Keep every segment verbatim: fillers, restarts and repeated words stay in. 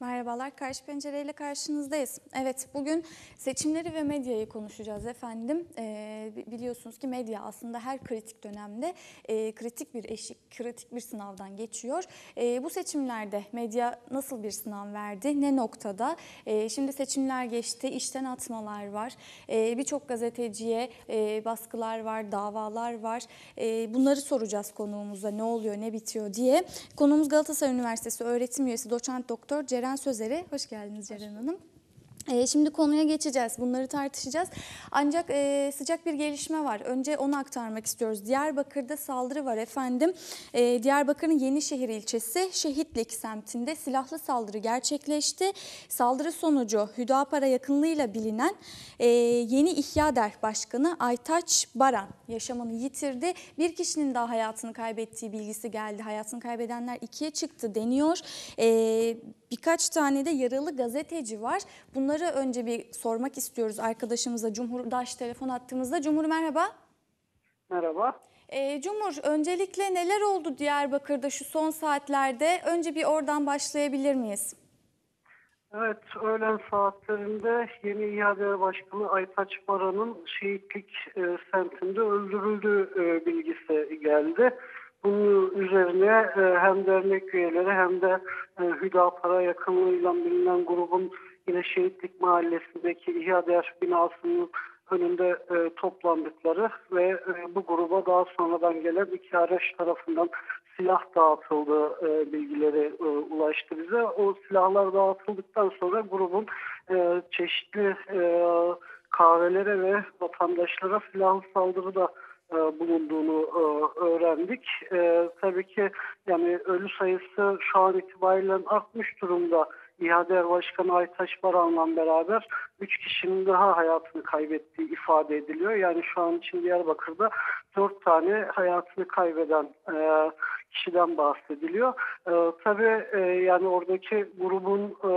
Merhabalar, Karşı Pencere ile karşınızdayız. Evet, bugün seçimleri ve medyayı konuşacağız efendim. Ee, biliyorsunuz ki medya aslında her kritik dönemde e, kritik bir eşik, kritik bir sınavdan geçiyor. E, bu seçimlerde medya nasıl bir sınav verdi, ne noktada? E, şimdi seçimler geçti, işten atmalar var. E, Birçok gazeteciye e, baskılar var, davalar var. E, bunları soracağız konuğumuza, ne oluyor, ne bitiyor diye. Konuğumuz Galatasaray Üniversitesi öğretim üyesi doçent doktor Ceren Sözer'e. Hoş geldiniz Ceren Hanım. Ee, Şimdi konuya geçeceğiz. Bunları tartışacağız. Ancak e, sıcak bir gelişme var. Önce onu aktarmak istiyoruz. Diyarbakır'da saldırı var efendim. E, Diyarbakır'ın Yenişehir ilçesi Şehitlik semtinde silahlı saldırı gerçekleşti. Saldırı sonucu Hüdapar'a yakınlığıyla bilinen e, Yeni İhyader Başkanı Aytaç Baran yaşamını yitirdi. Bir kişinin daha hayatını kaybettiği bilgisi geldi. Hayatını kaybedenler ikiye çıktı deniyor. E, birkaç tane de yaralı gazeteci var. Bunları önce bir sormak istiyoruz arkadaşımıza, Cumhurdaş telefon attığımızda. Cumhur merhaba. Merhaba. E, Cumhur, öncelikle neler oldu Diyarbakır'da şu son saatlerde? Önce bir oradan başlayabilir miyiz? Evet, öğlen saatlerinde Yeni İhade Başkanı Aytaç Baran'ın Şehitlik e, semtinde öldürüldüğü e, bilgisi geldi. Bunun üzerine e, hem dernek üyeleri hem de e, Hüdapar'a yakınlığıyla bilinen grubun yine Şehitlik Mahallesi'ndeki İhyader binasının önünde e, toplandıkları ve e, bu gruba daha sonradan gelen iki araç tarafından silah dağıtıldığı e, bilgileri e, ulaştı bize. O silahlar dağıtıldıktan sonra grubun e, çeşitli e, kahvelere ve vatandaşlara silahlı saldırıda e, bulunduğunu e, öğrendik. E, tabii ki yani ölü sayısı şu an itibariyle artmış durumda. İHADER Başkanı Aytaç Baran'la beraber üç kişinin daha hayatını kaybettiği ifade ediliyor. Yani şu an için Diyarbakır'da dört tane hayatını kaybeden e, kişiden bahsediliyor. E, tabii e, yani oradaki grubun e,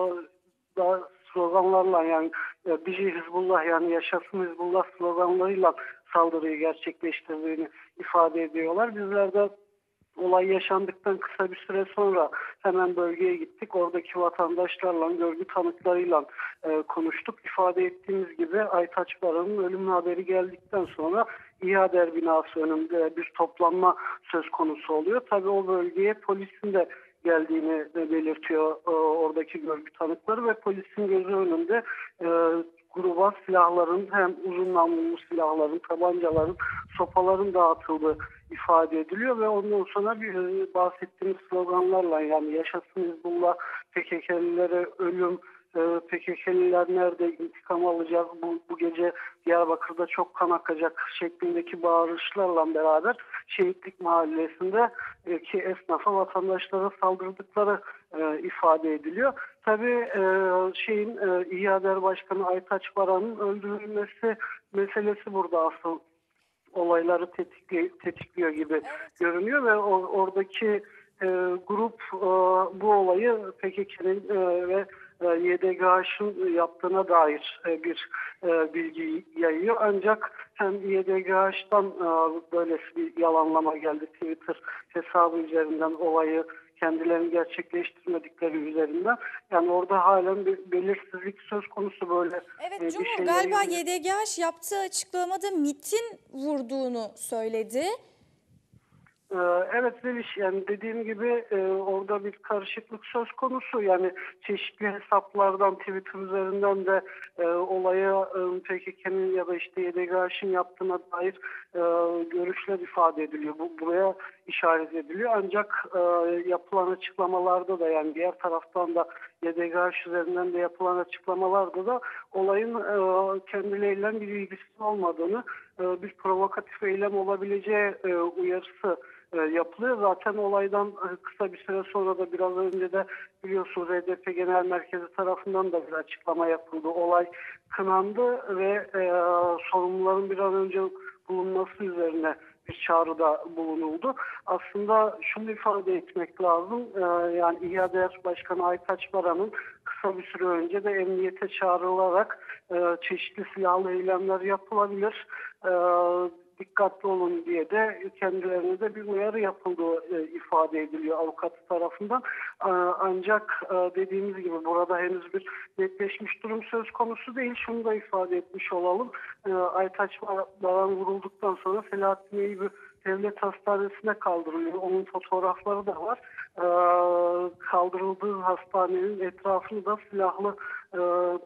da sloganlarla yani e, Bici Hizbullah yani yaşasın Hizbullah sloganlarıyla saldırıyı gerçekleştirdiğini ifade ediyorlar. Bizler de olay yaşandıktan kısa bir süre sonra hemen bölgeye gittik. Oradaki vatandaşlarla, görgü tanıklarıyla e, konuştuk. İfade ettiğimiz gibi Aytaç Baran'ın ölüm haberi geldikten sonra İHADER binası önünde bir toplanma söz konusu oluyor. Tabii o bölgeye polisin de geldiğini de belirtiyor e, oradaki görgü tanıkları ve polisin gözü önünde e, gruba silahların hem uzun namlulu silahların, tabancaların, sopaların dağıtıldığı ifade ediliyor ve ondan sonra bir bahsettiğimiz sloganlarla yani yaşasın Hizbullah, P K K'lilere ölüm, P K K'liler nerede intikam alacak, bu, bu gece Diyarbakır'da çok kan akacak şeklindeki bağırışlarla beraber Şehitlik Mahallesi'nde ki esnafa vatandaşlara saldırdıkları e, ifade ediliyor. Tabii e, şeyin e, İHADER Başkanı Aytaç Baran'ın öldürülmesi meselesi burada asıl olayları tetikli, tetikliyor gibi Evet. görünüyor ve o, oradaki e, grup e, bu olayı P K K'nin e, ve e, Y D G H'ın yaptığına dair e, bir e, bilgi yayıyor. Ancak hem Y D G H'tan e, böylesi bir yalanlama geldi Twitter hesabı üzerinden olayı kendilerini gerçekleştirmedikleri üzerinden. Yani orada halen bir belirsizlik söz konusu böyle Evet e, bir Cumhur, şeyleri galiba Y D G H yaptığı açıklamada MİT'in vurduğunu söyledi. Ee, Evet Zeliş, yani dediğim gibi e, orada bir karışıklık söz konusu. Yani çeşitli hesaplardan Twitter üzerinden de e, olaya e, P K K'nin ya da işte Y D G H'ın yaptığına dair e, görüşler ifade ediliyor. Bu buraya işaret ediliyor. Ancak e, yapılan açıklamalarda da yani diğer taraftan da Y D G H üzerinden de yapılan açıklamalarda da olayın e, kendileriyle bir ilgisi olmadığını, e, bir provokatif eylem olabileceği e, uyarısı e, yapılıyor. Zaten olaydan e, kısa bir süre sonra da biraz önce de biliyorsunuz H D P Genel Merkezi tarafından da bir açıklama yapıldı. Olay kınandı ve e, sorumluların bir an önce bulunması üzerine bir çağrıda bulunuldu. Aslında şunu ifade etmek lazım. E, yani İHADER Başkanı Aytaç Baran'ın kısa bir süre önce de emniyete çağrılarak e, çeşitli silahlı eylemler yapılabilir. E, dikkatli olun diye de kendilerine de bir uyarı yapıldığı e, ifade ediliyor avukat tarafından. E, ancak e, dediğimiz gibi burada henüz bir netleşmiş durum söz konusu değil. Şunu da ifade etmiş olalım. E, Aytaç Baran vurulduktan sonra Selahattin Eyüp'ü devlet hastanesine kaldırılıyor. Onun fotoğrafları da var. E, kaldırıldığı hastanenin etrafını da silahlı e,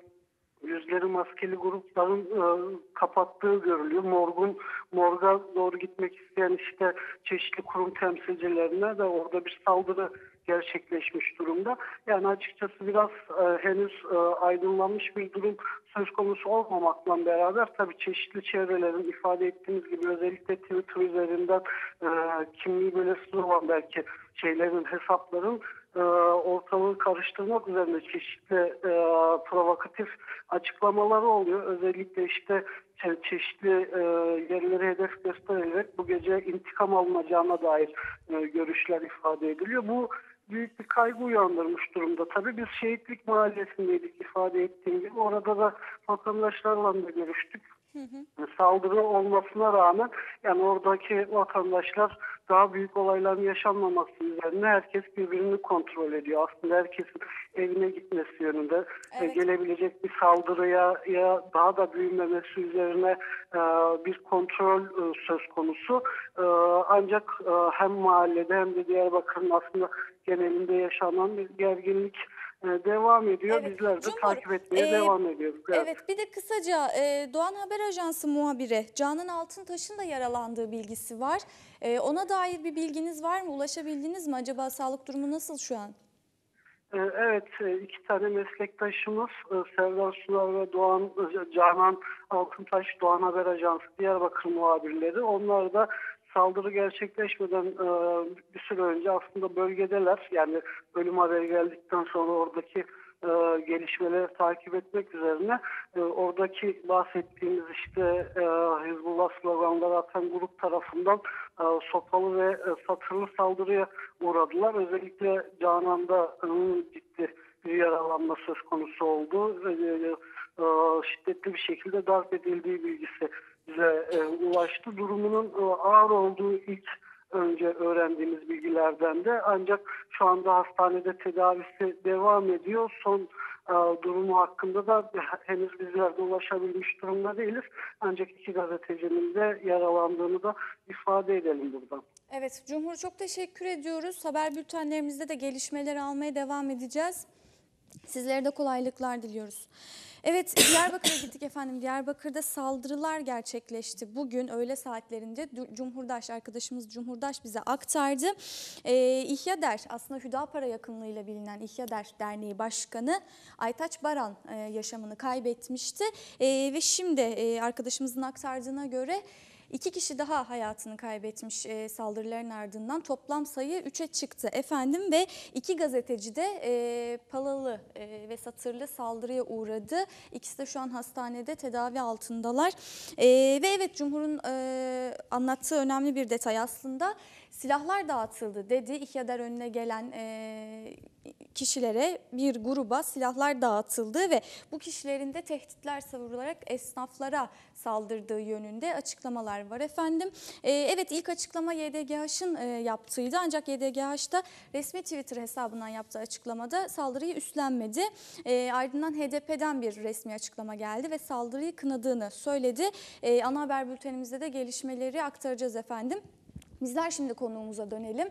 yüzleri maskeli grupların e, kapattığı görülüyor. Morgun, morga doğru gitmek isteyen işte çeşitli kurum temsilcilerine de orada bir saldırı gerçekleşmiş durumda. Yani açıkçası biraz e, henüz e, aydınlanmış bir durum söz konusu olmamakla beraber tabii çeşitli çevrelerin ifade ettiğimiz gibi özellikle Twitter üzerinden e, kimliği belirsiz olan belki şeylerin, hesapların e, ortalığı karıştırmak üzerine çeşitli e, provokatif açıklamaları oluyor. Özellikle işte çe- çeşitli e, yerleri hedef göstererek bu gece intikam alınacağına dair e, görüşler ifade ediliyor. Bu büyük bir kaygı uyandırmış durumda. Tabii biz Şehitlik Mahallesi'ndeydik ifade ettiğim gibi. Orada da vatandaşlarla da görüştük. Hı hı. Saldırı olmasına rağmen yani oradaki vatandaşlar daha büyük olayların yaşanmaması üzerine herkes birbirini kontrol ediyor. Aslında herkesin evine gitmesi yönünde Evet. gelebilecek bir saldırıya ya daha da büyümemesi üzerine e, bir kontrol e, söz konusu. E, ancak e, hem mahallede hem de Diyarbakır'ın aslında genelinde yaşanan bir gerginlik e, devam ediyor. Evet. Bizler de Cumhur, takip etmeye e, devam ediyoruz. Evet. Evet, bir de kısaca e, Doğan Haber Ajansı muhabiri Canan Altıntaş'ın da yaralandığı bilgisi var. E, ona dair bir bilginiz var mı? Ulaşabildiniz mi? Acaba sağlık durumu nasıl şu an? Ee, Evet, e, iki tane meslektaşımız e, Serdar Sunar ve Doğan e, Canan Altıntaş Doğan Haber Ajansı Diyarbakır muhabirleri. Onlar da saldırı gerçekleşmeden e, bir süre önce aslında bölgedeler. Yani ölüm haberi geldikten sonra oradaki e, gelişmeleri takip etmek üzerine e, oradaki bahsettiğimiz işte e, Hizbullah sloganları atan grup tarafından e, sopalı ve e, satırlı saldırıya uğradılar. Özellikle Canan'da e, ciddi bir yaralanma söz konusu oldu. E, e, şiddetli bir şekilde darp edildiği bilgisi bize e, ulaştı. Durumunun e, ağır olduğu ilk önce öğrendiğimiz bilgilerden de ancak şu anda hastanede tedavisi devam ediyor. Son e, durumu hakkında da henüz bizler de ulaşabilmiş durumda değiliz. Ancak iki gazetecinin de yaralandığını da ifade edelim buradan. Evet, Cumhur çok teşekkür ediyoruz. Haber bültenlerimizde de gelişmeleri almaya devam edeceğiz. Sizlere de kolaylıklar diliyoruz. Evet, Diyarbakır'a gittik efendim. Diyarbakır'da saldırılar gerçekleşti. Bugün öğle saatlerinde Cumhurdaş arkadaşımız Cumhurdaş bize aktardı. Ee, İhyader, aslında Hüdapara yakınlığıyla bilinen İhyader Derneği Başkanı Aytaç Baran e, yaşamını kaybetmişti. E, ve şimdi e, arkadaşımızın aktardığına göre İki kişi daha hayatını kaybetmiş e, saldırıların ardından. Toplam sayı üçe çıktı efendim ve iki gazeteci de e, palalı e, ve satırlı saldırıya uğradı. İkisi de şu an hastanede tedavi altındalar. E, ve evet, Cumhur'un e, anlattığı önemli bir detay aslında. Silahlar dağıtıldı dedi. İhyader önüne gelen e, kişilere, bir gruba silahlar dağıtıldı ve bu kişilerin de tehditler savurularak esnaflara saldırdığı yönünde açıklamalar var efendim. Ee, evet, ilk açıklama Y D G H'ın e, yaptığıydı ancak Y D G H'da resmi Twitter hesabından yaptığı açıklamada saldırıyı üstlenmedi. E, ardından H D P'den bir resmi açıklama geldi ve saldırıyı kınadığını söyledi. E, ana haber bültenimizde de gelişmeleri aktaracağız efendim. Bizler şimdi konuğumuza dönelim.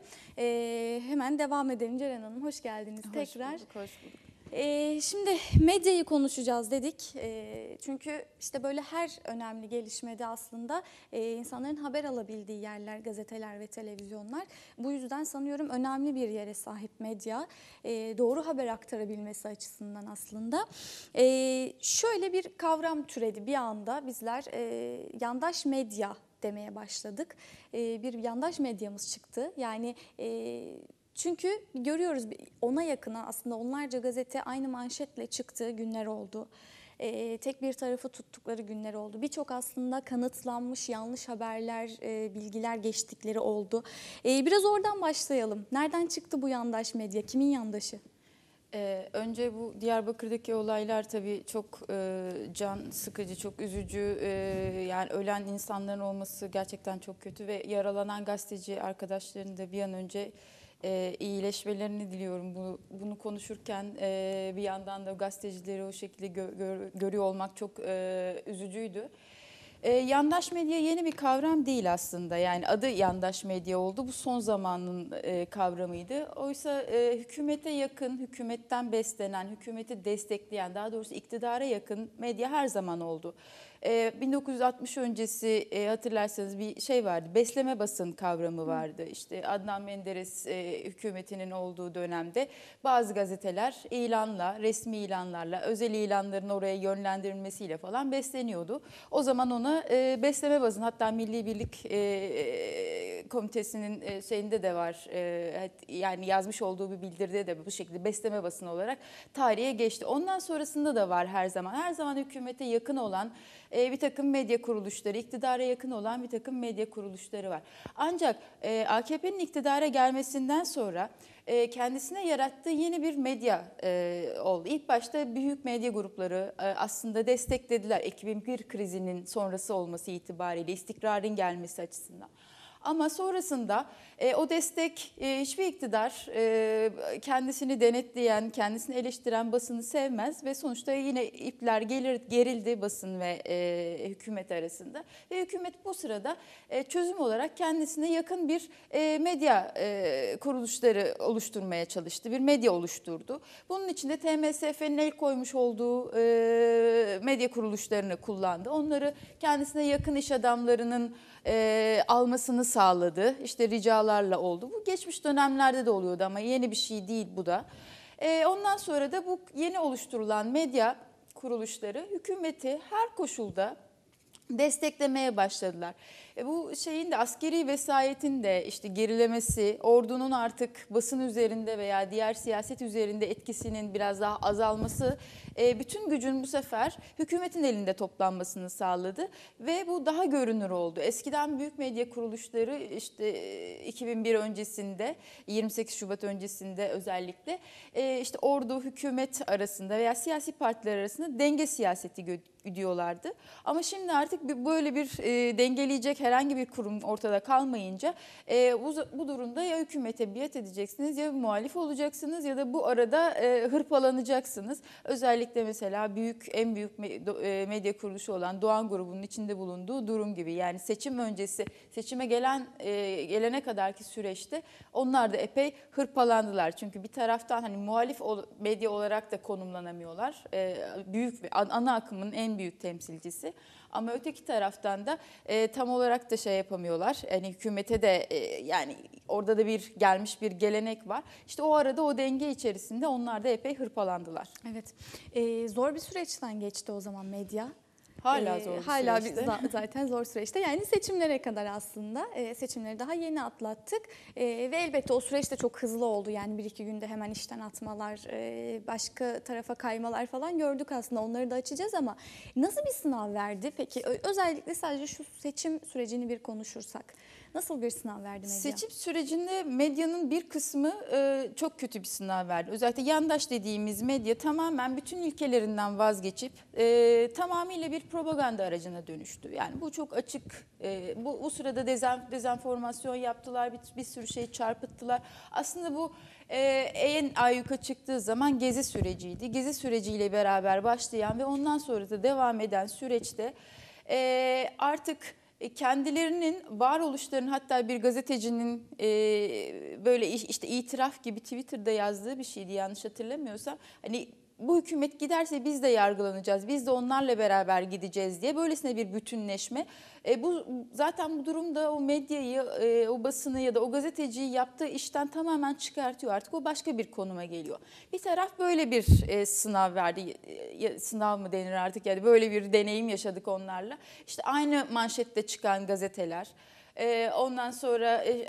Ee, hemen devam edelim. Ceren Hanım, hoş geldiniz Hoş tekrar. Bulduk, hoş bulduk. Ee, şimdi medyayı konuşacağız dedik. Ee, çünkü işte böyle her önemli gelişmede aslında e, insanların haber alabildiği yerler, gazeteler ve televizyonlar. Bu yüzden sanıyorum önemli bir yere sahip medya. Ee, doğru haber aktarabilmesi açısından aslında. Ee, şöyle bir kavram türedi bir anda bizler e, yandaş medya demeye başladık. Ee, bir yandaş medyamız çıktı. Yani e, çünkü görüyoruz ona yakına aslında onlarca gazete aynı manşetle çıktığı günler oldu. Ee, tek bir tarafı tuttukları günler oldu. Birçok aslında kanıtlanmış yanlış haberler, e, bilgiler geçtikleri oldu. Ee, biraz oradan başlayalım. Nereden çıktı bu yandaş medya? Kimin yandaşı? Ee, önce bu Diyarbakır'daki olaylar tabii çok e, can sıkıcı, çok üzücü. E, yani ölen insanların olması gerçekten çok kötü ve yaralanan gazeteci arkadaşların da bir an önce e, iyileşmelerini diliyorum. Bu, bunu konuşurken e, bir yandan da gazetecileri o şekilde gö- gör- görüyor olmak çok e, üzücüydü. Ee, yandaş medya yeni bir kavram değil aslında. Yani adı yandaş medya oldu. Bu son zamanın e, kavramıydı. Oysa e, hükümete yakın, hükümetten beslenen, hükümeti destekleyen, daha doğrusu iktidara yakın medya her zaman oldu. E, bin dokuz yüz altmış öncesi e, hatırlarsanız bir şey vardı. Besleme basın kavramı vardı. İşte Adnan Menderes e, hükümetinin olduğu dönemde bazı gazeteler ilanla, resmi ilanlarla, özel ilanların oraya yönlendirilmesiyle falan besleniyordu. O zaman ona e, besleme basın, hatta Milli Birlik e, e, Komitesi'nin e, şeyinde de var. E, yani yazmış olduğu bir bildiride de bu şekilde besleme basın olarak tarihe geçti. Ondan sonrasında da var her zaman. Her zaman hükümete yakın olan e, bir takım medya kuruluşları, iktidara yakın olan bir takım medya kuruluşları var. Ancak e, A K P'nin iktidara gelmesinden sonra e, kendisine yarattığı yeni bir medya e, oldu. İlk başta büyük medya grupları e, aslında desteklediler iki bin bir krizinin sonrası olması itibariyle, istikrarın gelmesi açısından. Ama sonrasında e, o destek e, hiçbir iktidar e, kendisini denetleyen, kendisini eleştiren basını sevmez ve sonuçta yine ipler gelir, gerildi basın ve e, hükümet arasında. Ve hükümet bu sırada e, çözüm olarak kendisine yakın bir e, medya e, kuruluşları oluşturmaya çalıştı, bir medya oluşturdu. Bunun içinde T M S F'nin el koymuş olduğu e, medya kuruluşlarını kullandı. Onları kendisine yakın iş adamlarının E, almasını sağladı. İşte ricalarla oldu. Bu geçmiş dönemlerde de oluyordu ama yeni bir şey değil bu da. E, ondan sonra da bu yeni oluşturulan medya kuruluşları hükümeti her koşulda desteklemeye başladılar. E bu şeyin de askeri vesayetin de işte gerilemesi, ordunun artık basın üzerinde veya diğer siyaset üzerinde etkisinin biraz daha azalması e, bütün gücün bu sefer hükümetin elinde toplanmasını sağladı ve bu daha görünür oldu. Eskiden büyük medya kuruluşları işte e, iki bin bir öncesinde, yirmi sekiz Şubat öncesinde özellikle e, işte ordu hükümet arasında veya siyasi partiler arasında denge siyaseti gidiyorlardı. Ama şimdi artık böyle bir e, dengeleyecek herhangi bir kurum ortada kalmayınca e, bu, bu durumda ya hükümete biat edeceksiniz ya muhalif olacaksınız ya da bu arada e, hırpalanacaksınız. Özellikle mesela büyük en büyük medya kuruluşu olan Doğan grubunun içinde bulunduğu durum gibi. Yani seçim öncesi, seçime gelen e, gelene kadarki süreçte onlar da epey hırpalandılar. Çünkü bir taraftan hani muhalif medya olarak da konumlanamıyorlar. E, büyük ana akımın en büyük temsilcisi. Ama öteki taraftan da e, tam olarak da şey yapamıyorlar. Yani hükümete de e, yani orada da bir gelmiş bir gelenek var. İşte o arada o denge içerisinde onlar da epey hırpalandılar. Evet. E, zor bir süreçten geçti o zaman medya. Hala zor bir ee, hala süreçte. Bir, zaten zor süreçte. Yani seçimlere kadar aslında e, seçimleri daha yeni atlattık e, ve elbette o süreç de çok hızlı oldu. Yani bir iki günde hemen işten atmalar, e, başka tarafa kaymalar falan gördük aslında. Onları da açacağız ama nasıl bir sınav verdi? Peki özellikle sadece şu seçim sürecini bir konuşursak. Nasıl bir sınav verdi medya? Seçim sürecinde medyanın bir kısmı e, çok kötü bir sınav verdi. Özellikle yandaş dediğimiz medya tamamen bütün ilkelerinden vazgeçip e, tamamıyla bir propaganda aracına dönüştü. Yani bu çok açık. E, bu, bu sırada dezen, dezenformasyon yaptılar, bir, bir sürü şey çarpıttılar. Aslında bu e, en ayyuka çıktığı zaman Gezi süreciydi. Gezi süreciyle beraber başlayan ve ondan sonra da devam eden süreçte e, artık kendilerinin varoluşlarının, hatta bir gazetecinin e, böyle işte itiraf gibi Twitter'da yazdığı bir şeydi yanlış hatırlamıyorsam. Hani bu hükümet giderse biz de yargılanacağız, biz de onlarla beraber gideceğiz diye böylesine bir bütünleşme. E, bu zaten bu durumda o medyayı, e, o basını ya da o gazeteciyi yaptığı işten tamamen çıkartıyor. Artık o başka bir konuma geliyor. Bir taraf böyle bir e, sınav verdi, e, sınav mı denir artık, yani böyle bir deneyim yaşadık onlarla. İşte aynı manşette çıkan gazeteler, e, ondan sonra E,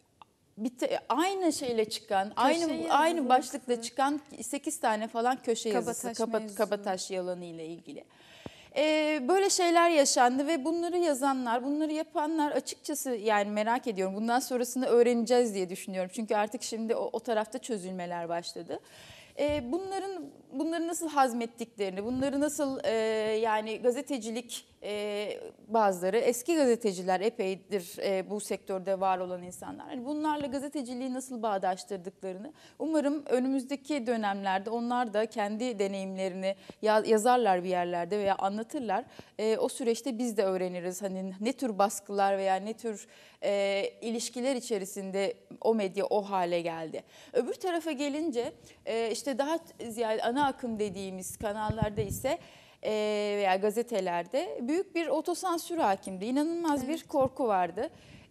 Bitti, aynı şeyle çıkan, Köşe aynı yazısı. aynı başlıkla çıkan sekiz tane falan köşe yazısı, Kabataş Kaba, mevzusu. Kabataş yalanı ile ilgili. Ee, böyle şeyler yaşandı ve bunları yazanlar, bunları yapanlar açıkçası yani merak ediyorum. Bundan sonrasını öğreneceğiz diye düşünüyorum. Çünkü artık şimdi o, o tarafta çözülmeler başladı. E, bunların bunları nasıl hazmettiklerini, bunları nasıl e, yani gazetecilik e, bazıları eski gazeteciler epeydir e, bu sektörde var olan insanlar. Yani bunlarla gazeteciliği nasıl bağdaştırdıklarını umarım önümüzdeki dönemlerde onlar da kendi deneyimlerini ya, yazarlar bir yerlerde veya anlatırlar. E, o süreçte biz de öğreniriz hani ne tür baskılar veya ne tür e, ilişkiler içerisinde o medya o hale geldi. Öbür tarafa gelince e, işte daha ziyade ana akım dediğimiz kanallarda ise e, veya gazetelerde büyük bir otosansür hakimdi. İnanılmaz Evet. bir korku vardı.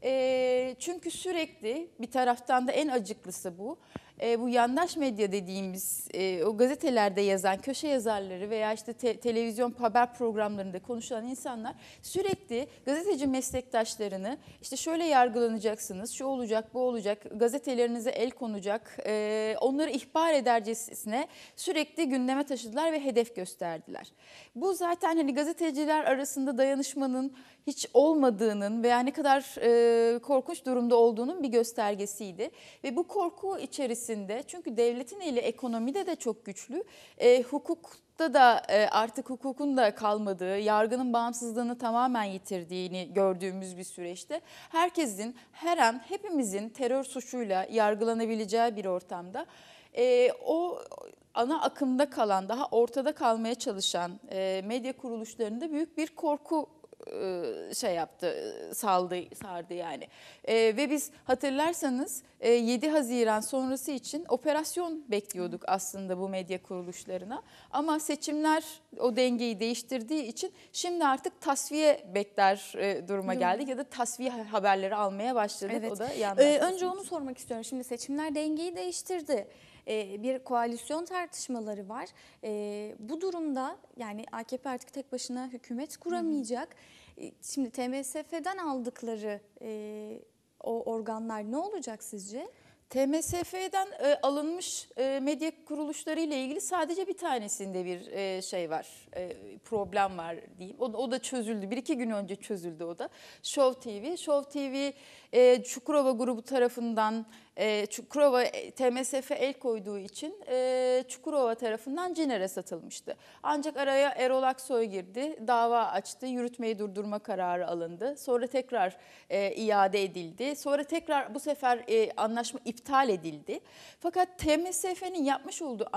E, çünkü sürekli bir taraftan da en acıklısı bu. E, bu yandaş medya dediğimiz e, o gazetelerde yazan köşe yazarları veya işte te- televizyon haber programlarında konuşan insanlar sürekli gazeteci meslektaşlarını işte şöyle yargılanacaksınız, şu olacak, bu olacak, gazetelerinize el konacak, e, onları ihbar edercesine sürekli gündeme taşıdılar ve hedef gösterdiler. Bu zaten hani gazeteciler arasında dayanışmanın hiç olmadığının veya ne kadar e, korkunç durumda olduğunun bir göstergesiydi. Ve bu korku içerisinde çünkü devletin eli ekonomide de çok güçlü, e, hukukta da e, artık hukukun da kalmadığı, yargının bağımsızlığını tamamen yitirdiğini gördüğümüz bir süreçte herkesin her an hepimizin terör suçuyla yargılanabileceği bir ortamda e, o ana akımda kalan, daha ortada kalmaya çalışan e, medya kuruluşlarında büyük bir korku şey yaptı, saldı, sardı yani. E, ve biz hatırlarsanız e, yedi Haziran sonrası için operasyon bekliyorduk aslında bu medya kuruluşlarına. Ama seçimler o dengeyi değiştirdiği için şimdi artık tasfiye bekler e, duruma geldik ya da tasfiye haberleri almaya başladık. Evet. O da yandaş. Ee, önce onu sormak istiyorum. Şimdi seçimler dengeyi değiştirdi. Ee, bir koalisyon tartışmaları var. Ee, bu durumda yani A K P artık tek başına hükümet kuramayacak. Ee, Şimdi T M S F'den aldıkları e, o organlar ne olacak sizce? T M S F'den e, alınmış e, medya kuruluşları ile ilgili sadece bir tanesinde bir e, şey var, e, problem var diyeyim. O, o da çözüldü, bir iki gün önce çözüldü o da. Show T V, Show T V e, Çukurova grubu tarafından, e, Çukurova e, T M S F el koyduğu için e, Çukurova tarafından Ciner'e satılmıştı. Ancak araya Erol Aksoy girdi, dava açtı, yürütmeyi durdurma kararı alındı. Sonra tekrar e, iade edildi. Sonra tekrar bu sefer e, anlaşma iptal edildi. Fakat T M S F'nin yapmış olduğu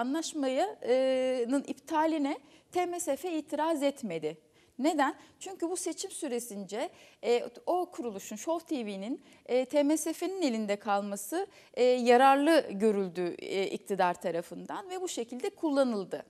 anlaşmanın iptaline T M S F itiraz etmedi. Neden? Çünkü bu seçim süresince e, o kuruluşun, Show T V'nin e, T M S F'nin elinde kalması e, yararlı görüldü e, iktidar tarafından ve bu şekilde kullanıldı.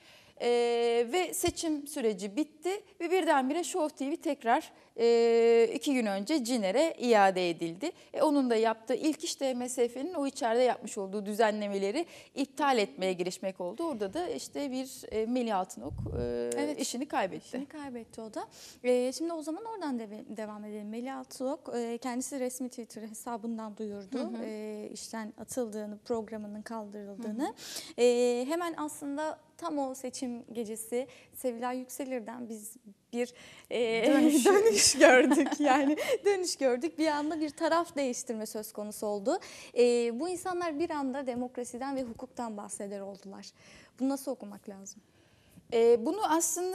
Ee, ve seçim süreci bitti ve birdenbire Show T V tekrar e, iki gün önce Ciner'e iade edildi. E, onun da yaptığı ilk iş T M S F'nin o içeride yapmış olduğu düzenlemeleri iptal etmeye girişmek oldu. Orada da işte bir e, Melih Altınok e, Evet. işini kaybetti. İşini kaybetti o da. Ee, şimdi o zaman oradan deve- devam edelim. Melih Altınok e, kendisi resmi Twitter hesabından duyurdu. Hı hı. E, işten atıldığını, programının kaldırıldığını. Hı hı. E, hemen aslında tam o seçim gecesi Sevilay Yükselir'den biz bir e, Dönüş. dönüş gördük. Yani dönüş gördük. Bir anda bir taraf değiştirme söz konusu oldu. E, bu insanlar bir anda demokrasiden ve hukuktan bahseder oldular. Bunu nasıl okumak lazım? E, bunu aslında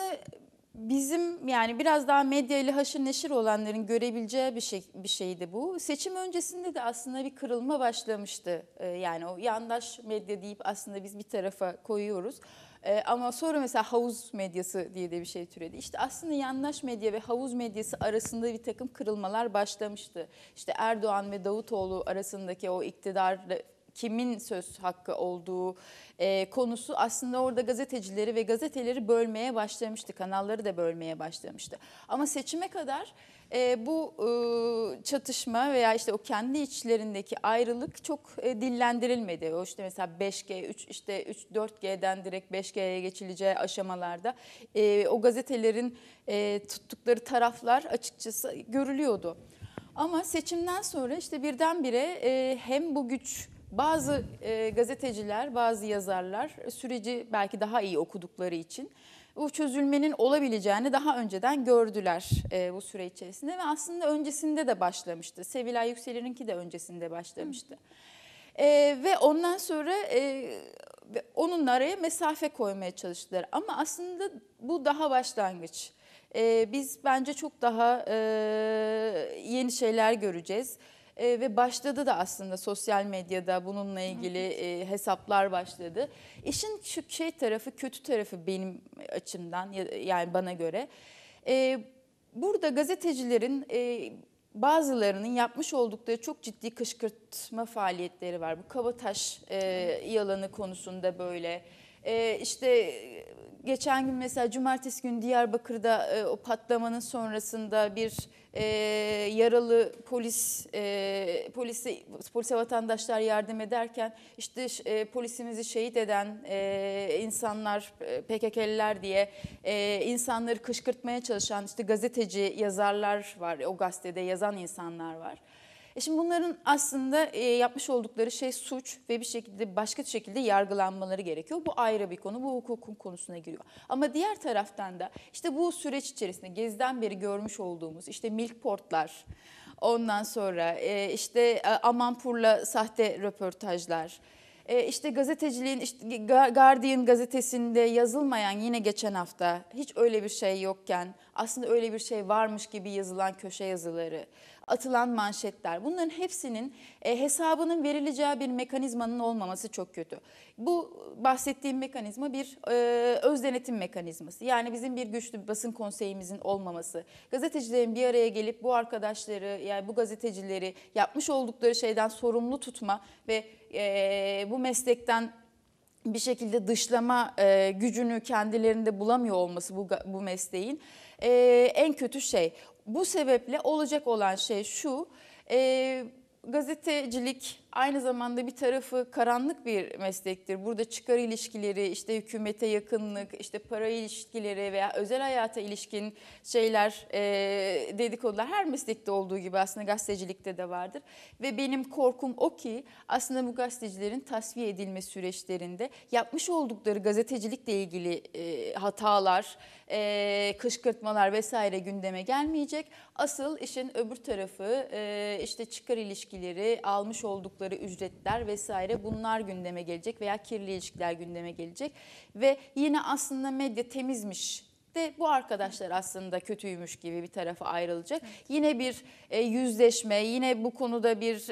bizim yani biraz daha medya ile haşır neşir olanların görebileceği bir şey bir şeydi bu. Seçim öncesinde de aslında bir kırılma başlamıştı. Ee, yani o yandaş medya deyip aslında biz bir tarafa koyuyoruz. Ee, ama sonra mesela havuz medyası diye de bir şey türedi. İşte aslında yandaş medya ve havuz medyası arasında bir takım kırılmalar başlamıştı. İşte Erdoğan ve Davutoğlu arasındaki o iktidar kimin söz hakkı olduğu e, konusu aslında orada gazetecileri ve gazeteleri bölmeye başlamıştı. Kanalları da bölmeye başlamıştı. Ama seçime kadar e, bu e, çatışma veya işte o kendi içlerindeki ayrılık çok e, dillendirilmedi. O işte mesela beş G, üç işte üç dört G'den direkt beş G'ye geçileceği aşamalarda e, o gazetelerin e, tuttukları taraflar açıkçası görülüyordu. Ama seçimden sonra işte birdenbire e, hem bu güç bazı e, gazeteciler, bazı yazarlar süreci belki daha iyi okudukları için bu çözülmenin olabileceğini daha önceden gördüler e, bu süre içerisinde ve aslında öncesinde de başlamıştı. Sevilay Yükselir'inki de öncesinde başlamıştı. E, ve ondan sonra e, ve onunla araya mesafe koymaya çalıştılar. Ama aslında bu daha başlangıç. E, biz bence çok daha e, yeni şeyler göreceğiz. E, ve başladı da aslında sosyal medyada bununla ilgili e, hesaplar başladı. İşin şu şey tarafı, kötü tarafı benim açımdan, yani bana göre. E, burada gazetecilerin e, bazılarının yapmış oldukları çok ciddi kışkırtma faaliyetleri var. Bu Kabataş e, yalanı konusunda böyle. E, işte geçen gün mesela cumartesi günü Diyarbakır'da e, o patlamanın sonrasında bir e, yaralı polis e, polisi polise vatandaşlar yardım ederken işte e, polisimizi şehit eden e, insanlar e, P K K'liler diye e, insanları kışkırtmaya çalışan işte gazeteci, yazarlar var, o gazetede yazan insanlar var. E şimdi bunların aslında e, yapmış oldukları şey suç ve bir şekilde başka şekilde yargılanmaları gerekiyor. Bu ayrı bir konu, bu hukukun konusuna giriyor. Ama diğer taraftan da işte bu süreç içerisinde Gezi'den beri görmüş olduğumuz işte Milkportlar, ondan sonra e, işte e, Amanpur'la sahte röportajlar, e, işte gazeteciliğin, işte Guardian gazetesinde yazılmayan, yine geçen hafta hiç öyle bir şey yokken aslında öyle bir şey varmış gibi yazılan köşe yazıları, atılan manşetler, bunların hepsinin e, hesabının verileceği bir mekanizmanın olmaması çok kötü. Bu bahsettiğim mekanizma bir e, öz denetim mekanizması. Yani bizim bir güçlü bir basın konseyimizin olmaması, gazetecilerin bir araya gelip bu arkadaşları, yani bu gazetecileri yapmış oldukları şeyden sorumlu tutma ve e, bu meslekten bir şekilde dışlama e, gücünü kendilerinde bulamıyor olması bu, bu mesleğin e, en kötü şey. Bu sebeple olacak olan şey şu, e, gazetecilik aynı zamanda bir tarafı karanlık bir meslektir. Burada çıkar ilişkileri, işte hükümete yakınlık, işte para ilişkileri veya özel hayata ilişkin şeyler, e, dedikodular her meslekte olduğu gibi aslında gazetecilikte de vardır. Ve benim korkum o ki aslında bu gazetecilerin tasfiye edilme süreçlerinde yapmış oldukları gazetecilikle ilgili e, hatalar, e, kışkırtmalar vesaire gündeme gelmeyecek. Asıl işin öbür tarafı e, işte çıkar ilişkileri, almış oldukları ücretler vesaire, bunlar gündeme gelecek veya kirli ilişkiler gündeme gelecek. Ve yine aslında medya temizmiş de bu arkadaşlar aslında kötüymüş gibi bir tarafa ayrılacak. Evet. Yine bir e, yüzleşme, yine bu konuda bir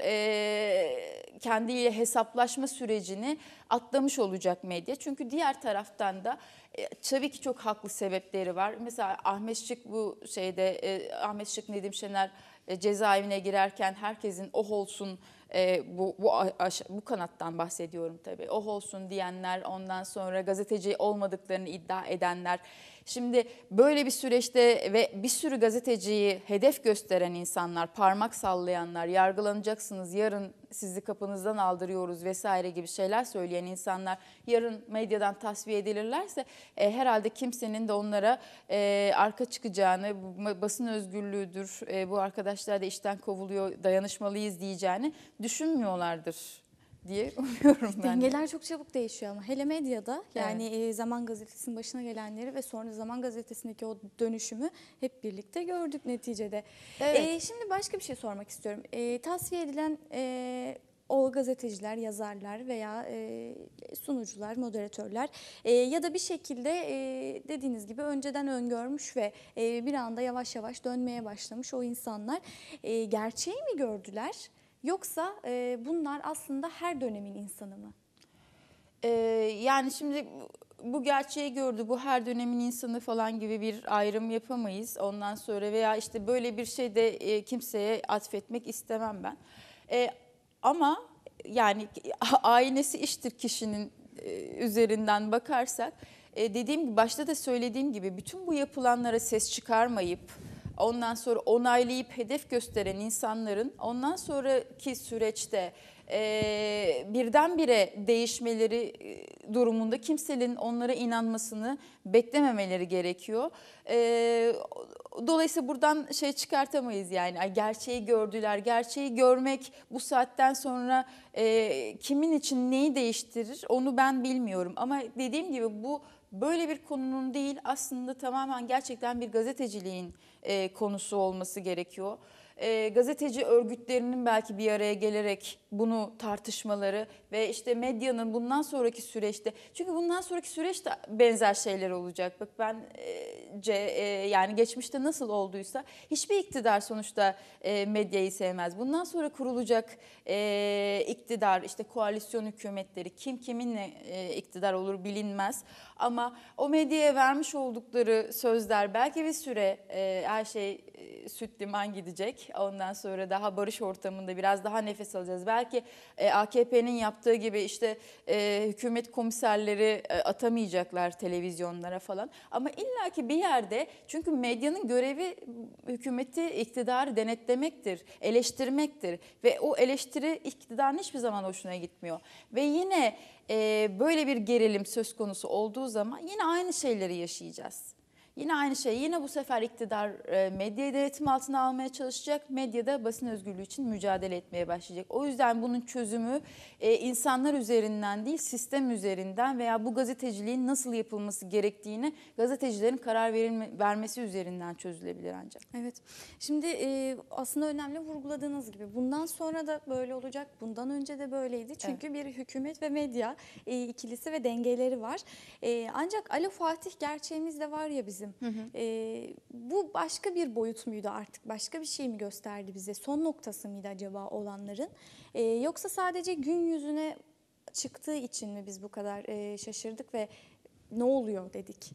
e, kendiyle hesaplaşma sürecini atlamış olacak medya. Çünkü diğer taraftan da e, tabii ki çok haklı sebepleri var. Mesela Ahmet Şık bu şeyde, e, Ahmet Şık, Nedim Şener e, cezaevine girerken herkesin oh olsun, e, bu, bu, bu kanattan bahsediyorum tabii, oh olsun diyenler, ondan sonra gazeteci olmadıklarını iddia edenler. Şimdi böyle bir süreçte ve bir sürü gazeteciyi hedef gösteren insanlar, parmak sallayanlar, yargılanacaksınız, yarın sizi kapınızdan aldırıyoruz vesaire gibi şeyler söyleyen insanlar yarın medyadan tasfiye edilirlerse e, herhalde kimsenin de onlara e, arka çıkacağını, bu basın özgürlüğüdür, e, bu arkadaşlar da işten kovuluyor, dayanışmalıyız diyeceğini düşünmüyorlardır diye umuyorum ben. Dengeler çok çabuk değişiyor ama hele medyada, yani evet. Zaman Gazetesi'nin başına gelenleri ve sonra Zaman Gazetesi'ndeki o dönüşümü hep birlikte gördük neticede. Evet. Ee, şimdi başka bir şey sormak istiyorum. Ee, tasfiye edilen e, o gazeteciler, yazarlar veya e, sunucular, moderatörler e, ya da bir şekilde e, dediğiniz gibi önceden öngörmüş ve e, bir anda yavaş yavaş dönmeye başlamış o insanlar e, gerçeği mi gördüler? Yoksa e, bunlar aslında her dönemin insanı mı? Ee, yani şimdi bu gerçeği gördü, bu her dönemin insanı falan gibi bir ayrım yapamayız. Ondan sonra veya işte böyle bir şey de e, kimseye atfetmek istemem ben. E, ama yani aynesi iştir kişinin e, üzerinden bakarsak, e, dediğim gibi, başta da söylediğim gibi bütün bu yapılanlara ses çıkarmayıp, ondan sonra onaylayıp hedef gösteren insanların ondan sonraki süreçte e, birdenbire değişmeleri e, durumunda kimsenin onlara inanmasını beklememeleri gerekiyor. E, dolayısıyla buradan şey çıkartamayız yani, ay, gerçeği gördüler. Gerçeği görmek bu saatten sonra e, kimin için neyi değiştirir onu ben bilmiyorum. Ama dediğim gibi bu böyle bir konunun değil, aslında tamamen gerçekten bir gazeteciliğin e, konusu olması gerekiyor. e, gazeteci örgütlerinin belki bir araya gelerek bunu tartışmaları ve işte medyanın bundan sonraki süreçte, çünkü bundan sonraki süreçte benzer şeyler olacak. Bak ben e, ce, e, yani geçmişte nasıl olduysa hiçbir iktidar sonuçta e, medyayı sevmez. Bundan sonra kurulacak e, iktidar, işte koalisyon hükümetleri, kim kiminle e, iktidar olur bilinmez. Ama o medyaya vermiş oldukları sözler belki bir süre e, her şey e, süt liman gidecek. Ondan sonra daha barış ortamında biraz daha nefes alacağız. Belki e, A K P'nin yaptığı gibi işte e, hükümet komiserleri e, atamayacaklar televizyonlara falan. Ama illaki bir yerde, çünkü medyanın görevi hükümeti, iktidarı denetlemektir, eleştirmektir. Ve o eleştiri iktidarın hiçbir zaman hoşuna gitmiyor. Ve yine e, böyle bir gerilim söz konusu olduğu zaman yine aynı şeyleri yaşayacağız. Yine aynı şey, yine bu sefer iktidar e, medyayı denetim altına almaya çalışacak. Medyada basın özgürlüğü için mücadele etmeye başlayacak. O yüzden bunun çözümü e, insanlar üzerinden değil, sistem üzerinden veya bu gazeteciliğin nasıl yapılması gerektiğini gazetecilerin karar verilme, vermesi üzerinden çözülebilir ancak. Evet. Şimdi e, aslında önemli vurguladığınız gibi bundan sonra da böyle olacak. Bundan önce de böyleydi. Çünkü bir hükümet ve medya e, ikilisi ve dengeleri var. E, ancak Alo Fatih gerçeğimiz de var ya bizim. Hı hı. E, bu başka bir boyut muydu artık? Başka bir şey mi gösterdi bize? Son noktası mıydı acaba olanların? E, yoksa sadece gün yüzüne çıktığı için mi biz bu kadar e, şaşırdık ve ne oluyor dedik?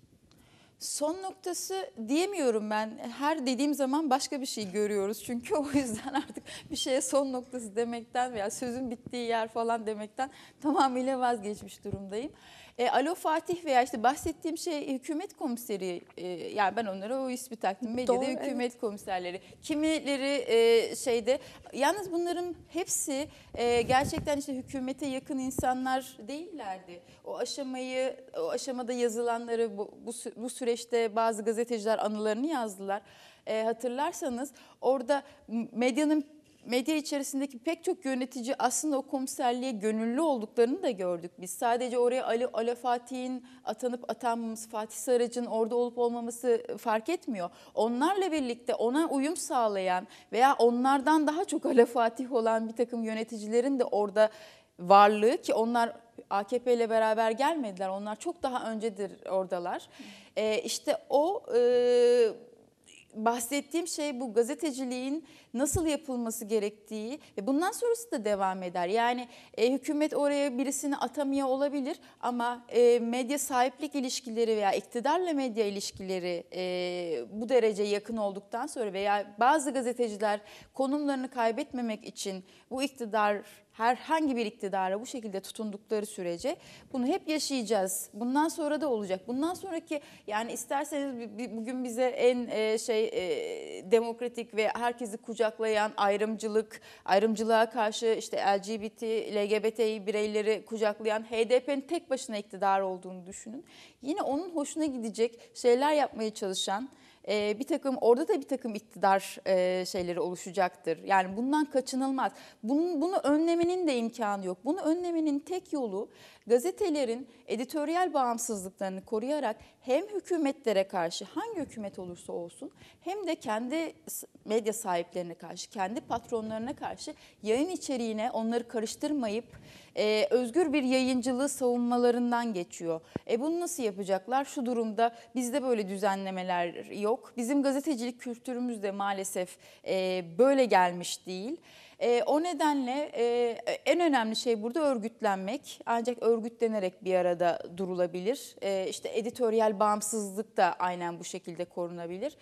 Son noktası diyemiyorum ben. Her dediğim zaman başka bir şey görüyoruz. Çünkü o yüzden artık bir şeye son noktası demekten veya sözün bittiği yer falan demekten tamamıyla vazgeçmiş durumdayım. E, Alo Fatih veya işte bahsettiğim şey hükümet komiseri, e, yani ben onlara o ismi taktım. Medyada Doğru, hükümet evet. komiserleri. Kimileri e, şeyde, yalnız bunların hepsi e, gerçekten işte hükümete yakın insanlar değillerdi. O aşamayı, o aşamada yazılanları bu, bu, bu süreçte bazı gazeteciler anılarını yazdılar. E, hatırlarsanız orada medyanın medya içerisindeki pek çok yönetici aslında o komiserliğe gönüllü olduklarını da gördük biz. Sadece oraya Ali, Ali Fatih'in atanıp atanmaması, Fatih Sarıcı'nın orada olup olmaması fark etmiyor. Onlarla birlikte ona uyum sağlayan veya onlardan daha çok Ali Fatih olan bir takım yöneticilerin de orada varlığı, ki onlar A K P ile beraber gelmediler. Onlar çok daha öncedir oradalar. Ee, işte o... E, bahsettiğim şey bu gazeteciliğin nasıl yapılması gerektiği ve bundan sonrası da devam eder. Yani e, hükümet oraya birisini atamıyor olabilir ama e, medya sahiplik ilişkileri veya iktidarla medya ilişkileri e, bu derece yakın olduktan sonra veya bazı gazeteciler konumlarını kaybetmemek için bu iktidar, herhangi bir iktidara bu şekilde tutundukları sürece bunu hep yaşayacağız. Bundan sonra da olacak. Bundan sonraki, yani isterseniz bugün bize en e, şey e, demokratik ve herkesi kucaklayan ayrımcılık, ayrımcılığa karşı işte L G B T, L G B T bireyleri kucaklayan H D P'nin tek başına iktidar olduğunu düşünün. Yine onun hoşuna gidecek şeyler yapmaya çalışan Ee, bir takım, orada da bir takım iktidar e, şeyleri oluşacaktır. Yani bundan kaçınılmaz. Bunun, bunu önlemenin de imkanı yok. Bunu önlemenin tek yolu gazetelerin editoryal bağımsızlıklarını koruyarak hem hükümetlere karşı, hangi hükümet olursa olsun, hem de kendi medya sahiplerine karşı, kendi patronlarına karşı yayın içeriğine onları karıştırmayıp e, özgür bir yayıncılığı savunmalarından geçiyor. E bunu nasıl yapacaklar? Şu durumda bizde böyle düzenlemeler yok. Bizim gazetecilik kültürümüz de maalesef e, böyle gelmiş değil. E, o nedenle e, en önemli şey burada örgütlenmek. Ancak örgütlenerek bir arada durulabilir. E, işte editoryal bağımsızlık da aynen bu şekilde korunabilir.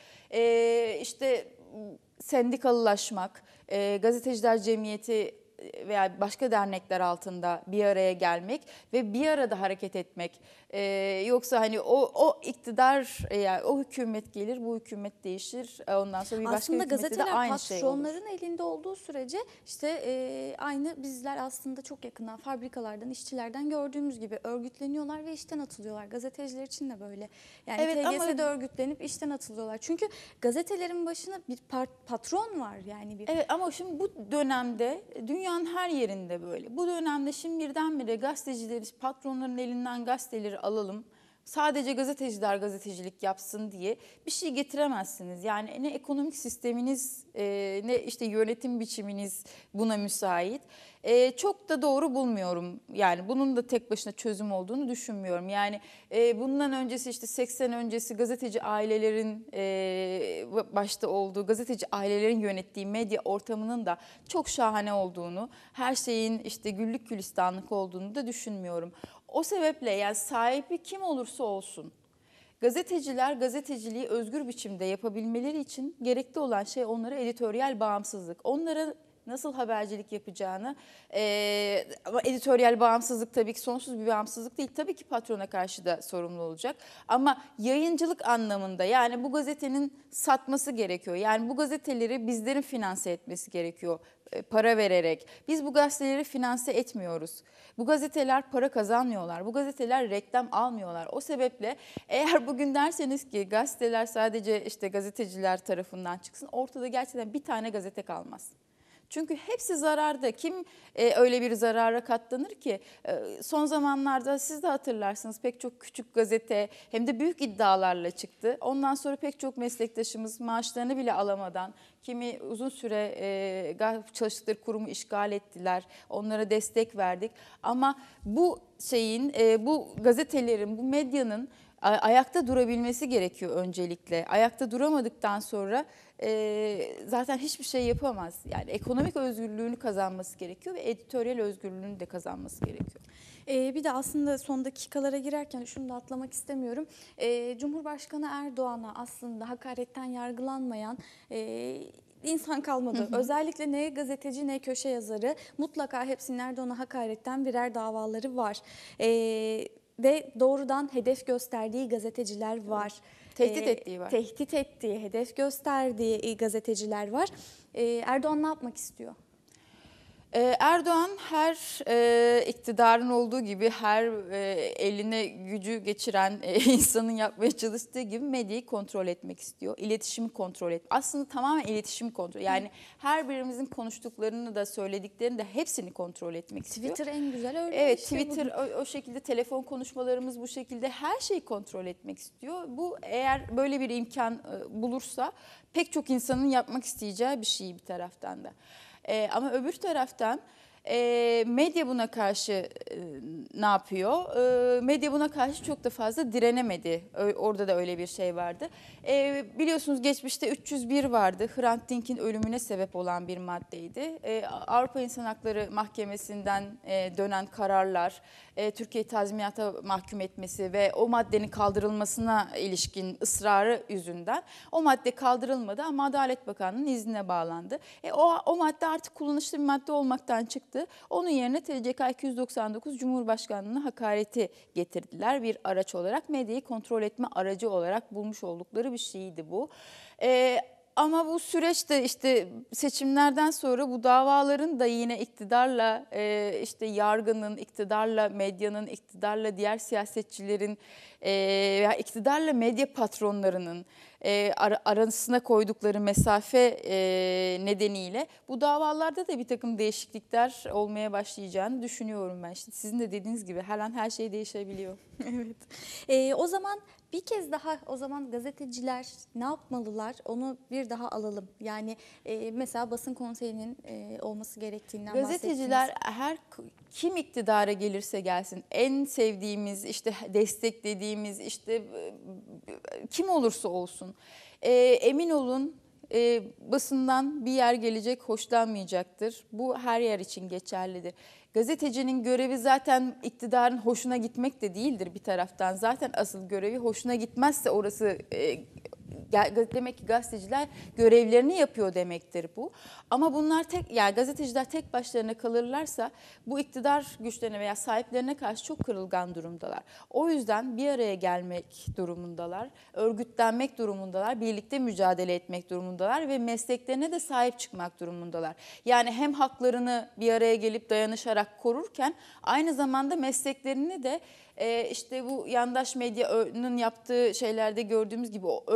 E, işte sendikalılaşmak, e, gazeteciler cemiyeti veya başka dernekler altında bir araya gelmek ve bir arada hareket etmek. Ee, yoksa hani o o iktidar, yani o hükümet gelir, bu hükümet değişir. Ondan sonra bir başka aslında hükümette de aynı şey olur. patronların elinde olduğu sürece işte e, aynı bizler aslında çok yakından fabrikalardan, işçilerden gördüğümüz gibi örgütleniyorlar ve işten atılıyorlar. Gazeteciler için de böyle. Yani Evet, T G S'de ama örgütlenip işten atılıyorlar. Çünkü gazetelerin başına bir patron var yani bir. Evet, ama şimdi bu dönemde dünyanın her yerinde böyle. Bu dönemde şimdi birdenbire gazetecileri, patronların elinden gazeteleri alalım, sadece gazeteciler gazetecilik yapsın diye bir şey getiremezsiniz. Yani ne ekonomik sisteminiz e, ne işte yönetim biçiminiz buna müsait. E, çok da doğru bulmuyorum. Yani bunun da tek başına çözüm olduğunu düşünmüyorum. Yani e, bundan öncesi işte seksen öncesi gazeteci ailelerin e, başta olduğu, gazeteci ailelerin yönettiği medya ortamının da çok şahane olduğunu, her şeyin işte güllük gülistanlık olduğunu da düşünmüyorum. O sebeple yani sahibi kim olursa olsun, gazeteciler gazeteciliği özgür biçimde yapabilmeleri için gerekli olan şey onlara editoryal bağımsızlık. Onlara nasıl habercilik yapacağını, e, ama editoryal bağımsızlık tabii ki sonsuz bir bağımsızlık değil. Tabii ki patrona karşı da sorumlu olacak. Ama yayıncılık anlamında yani bu gazetenin satması gerekiyor. Yani bu gazeteleri bizlerin finanse etmesi gerekiyor. Para vererek. Biz bu gazeteleri finanse etmiyoruz. Bu gazeteler para kazanmıyorlar. Bu gazeteler reklam almıyorlar. O sebeple eğer bugün derseniz ki gazeteler sadece işte gazeteciler tarafından çıksın, ortada gerçekten bir tane gazete kalmaz. Çünkü hepsi zararda. Kim e, öyle bir zarara katlanır ki? E, son zamanlarda siz de hatırlarsınız pek çok küçük gazete hem de büyük iddialarla çıktı. Ondan sonra pek çok meslektaşımız maaşlarını bile alamadan, kimi uzun süre e, çalıştıkları kurumu işgal ettiler. Onlara destek verdik. Ama bu şeyin, e, bu gazetelerin, bu medyanın ayakta durabilmesi gerekiyor öncelikle. Ayakta duramadıktan sonra e, zaten hiçbir şey yapamaz. Yani ekonomik özgürlüğünü kazanması gerekiyor ve editoryal özgürlüğünü de kazanması gerekiyor. Ee, bir de aslında son dakikalara girerken şunu da atlamak istemiyorum. Ee, Cumhurbaşkanı Erdoğan'a aslında hakaretten yargılanmayan e, insan kalmadı. Hı hı. Özellikle ne gazeteci ne köşe yazarı, mutlaka hepsinin Erdoğan'a hakaretten birer davaları var. Ee, ve doğrudan hedef gösterdiği gazeteciler var. Tehdit ee, ettiği var. Tehdit ettiği, hedef gösterdiği gazeteciler var. Ee, Erdoğan ne yapmak istiyor? Erdoğan her e, iktidarın olduğu gibi her e, eline gücü geçiren e, insanın yapmaya çalıştığı gibi medyayı kontrol etmek istiyor. İletişimi kontrol et. Aslında tamamen iletişim kontrol. Yani her birimizin konuştuklarını da söylediklerini de hepsini kontrol etmek istiyor. Twitter en güzel örneği. Evet, işte Twitter o, o şekilde, telefon konuşmalarımız bu şekilde, her şeyi kontrol etmek istiyor. Bu eğer böyle bir imkan e, bulursa pek çok insanın yapmak isteyeceği bir şey bir taraftan da. Ee, ama öbür taraftan e, medya buna karşı e, ne yapıyor? E, medya buna karşı çok da fazla direnemedi. Ö, orada da öyle bir şey vardı. E, biliyorsunuz geçmişte üç yüz bir vardı. Hrant Dink'in ölümüne sebep olan bir maddeydi. E, Avrupa İnsan Hakları Mahkemesi'nden e, dönen kararlar, e, Türkiye tazminata mahkum etmesi ve o maddenin kaldırılmasına ilişkin ısrarı yüzünden o madde kaldırılmadı ama Adalet Bakanlığı'nın iznine bağlandı. E, o, o madde artık kullanışlı bir madde olmaktan çıktı. Onun yerine T C K iki yüz doksan dokuz Cumhurbaşkanlığı'na hakareti getirdiler. Bir araç olarak, medyayı kontrol etme aracı olarak bulmuş oldukları bir şeydi bu. E, Ama bu süreçte işte seçimlerden sonra bu davaların da yine iktidarla, e, işte yargının, iktidarla, medyanın, iktidarla diğer siyasetçilerin e, veya iktidarla medya patronlarının e, ar arasına koydukları mesafe e, nedeniyle bu davalarda da bir takım değişiklikler olmaya başlayacağını düşünüyorum ben. İşte sizin de dediğiniz gibi her an her şey değişebiliyor. Evet. E, o zaman bir kez daha o zaman gazeteciler ne yapmalılar onu bir daha alalım. Yani e, mesela basın konseyinin e, olması gerektiğinden Gazeteciler bahsettiniz. her kim iktidara gelirse gelsin en sevdiğimiz işte desteklediğimiz işte kim olursa olsun e, emin olun e, basından bir yer gelecek hoşlanmayacaktır. Bu her yer için geçerlidir. Gazetecinin görevi zaten iktidarın hoşuna gitmek de değildir bir taraftan. Zaten asıl görevi hoşuna gitmezse orası e, demek ki gazeteciler görevlerini yapıyor demektir bu. Ama bunlar tek yani gazeteciler tek başlarına kalırlarsa bu iktidar güçlerine veya sahiplerine karşı çok kırılgan durumdalar. O yüzden bir araya gelmek durumundalar, örgütlenmek durumundalar, birlikte mücadele etmek durumundalar ve mesleklerine de sahip çıkmak durumundalar. Yani hem haklarını bir araya gelip dayanışarak korurken aynı zamanda mesleklerini de Ee, işte bu yandaş medyanın yaptığı şeylerde gördüğümüz gibi o örnekler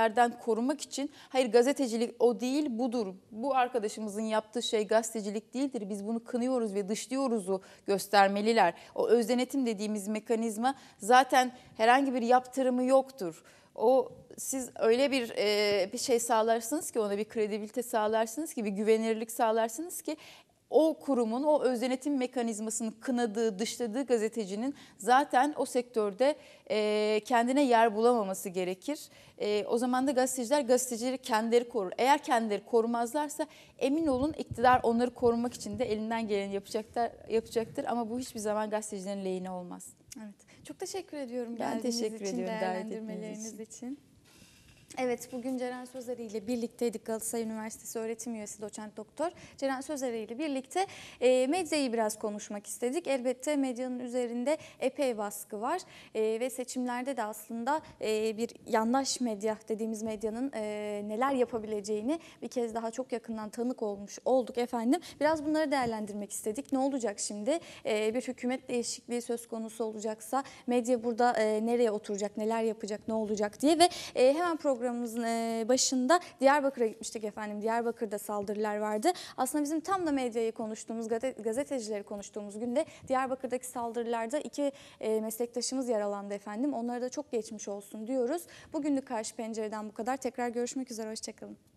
olaylardan korumak için hayır gazetecilik o değil budur. Bu arkadaşımızın yaptığı şey gazetecilik değildir. Biz bunu kınıyoruz ve dışlıyoruzu göstermeliler. O öz denetim dediğimiz mekanizma zaten herhangi bir yaptırımı yoktur. O siz öyle bir e, bir şey sağlarsınız ki ona bir kredibilite sağlarsınız ki bir güvenirlik sağlarsınız ki o kurumun o öz denetim mekanizmasını kınadığı, dışladığı gazetecinin zaten o sektörde e, kendine yer bulamaması gerekir. E, o zaman da gazeteciler gazetecileri kendileri korur. Eğer kendileri korumazlarsa emin olun iktidar onları korumak için de elinden geleni yapacaktır, yapacaktır. Ama bu hiçbir zaman gazetecilerin lehine olmaz. Evet. Çok teşekkür ediyorum Ben geldiğiniz teşekkür için, ediyorum davet ettiğiniz değerlendirmeleriniz için. Evet, bugün Ceren Sözleri ile birlikteydik. Galatasaray Üniversitesi öğretim üyesi doçent doktor Ceren Sözleri ile birlikte e, medyayı biraz konuşmak istedik. Elbette medyanın üzerinde epey baskı var e, ve seçimlerde de aslında e, bir yandaş medya dediğimiz medyanın e, neler yapabileceğini bir kez daha çok yakından tanık olmuş olduk efendim. Biraz bunları değerlendirmek istedik. Ne olacak şimdi? E, bir hükümet değişikliği söz konusu olacaksa medya burada e, nereye oturacak, neler yapacak, ne olacak diye ve e, hemen program Programımızın başında Diyarbakır'a gitmiştik efendim. Diyarbakır'da saldırılar vardı. Aslında bizim tam da medyayı konuştuğumuz, gazetecileri konuştuğumuz günde Diyarbakır'daki saldırılarda iki meslektaşımız yaralandı efendim. Onlara da çok geçmiş olsun diyoruz. Bugünlük Karşı Pencere'den bu kadar. Tekrar görüşmek üzere. Hoşçakalın.